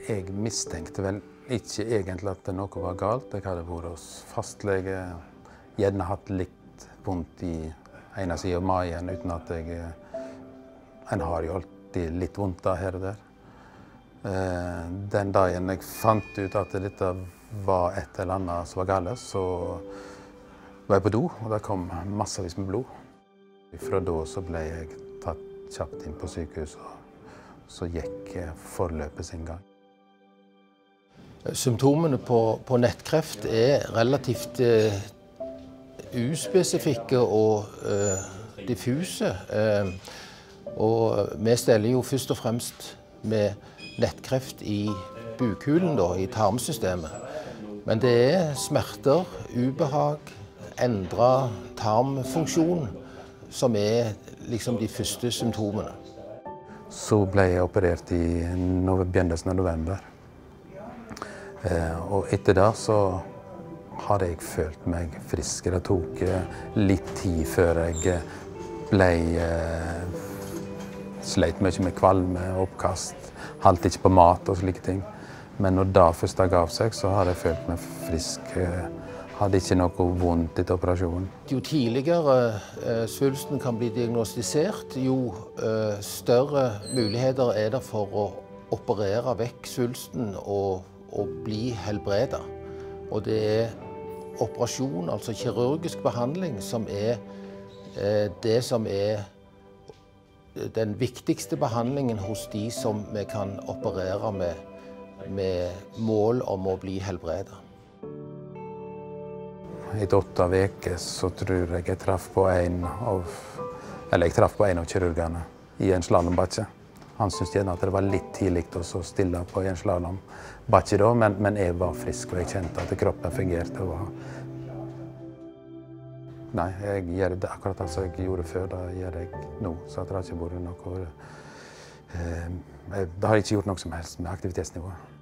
Jeg mistenkte vel ikke egentlig at noe var galt. Jeg hadde vært hos fastlege, gjerne hatt litt vondt i ene siden av magen, uten at en har jo alltid litt vondt da her og der. Den dagen jeg fant ut at dette var et eller annet som var galt, så var jeg på do, og det kom massevis med blod. Fra da så ble jeg tatt kjapt inn på sykehus, og så gikk forløpet sin gang. Symptomene på nettkreft er relativt uspesifikke og diffuse. Og vi steller jo først og fremst med nettkreft i bukhulen, i tarmsystemet. Men det er smerter, ubehag, endret tarmfunksjon som er liksom de første symptomene. Så ble jeg operert i begynnelsen av november. Og etter det så har jeg følt meg frisk. Det tok litt tid før jeg sleit mye med kvalme, oppkast, holdt ikke på mat og slike ting. Men når det først gav seg, så har jeg følt meg frisk. Hadde ikke noe vondt etter operasjonen. Jo tidligere svulsten kan bli diagnostisert, jo større muligheter er det for å operere vekk svulsten og bli helbredet. Og det er operasjon, altså kirurgisk behandling, som er det som er den viktigste behandlingen hos de som vi kan operere med mål om å bli helbredet. Etter 8 uker så tror jeg traff på en av kirurgene i en slalombakke. Han syntes gjerne at det var litt tidlig å stille på en slalombakke da, men jeg var frisk og jeg kjente at kroppen fungerte. Nei, jeg gjør det akkurat som jeg gjorde før, det gjør jeg nå. Så det har ikke vært noe, det har ikke gjort noe som helst med aktivitetsnivået.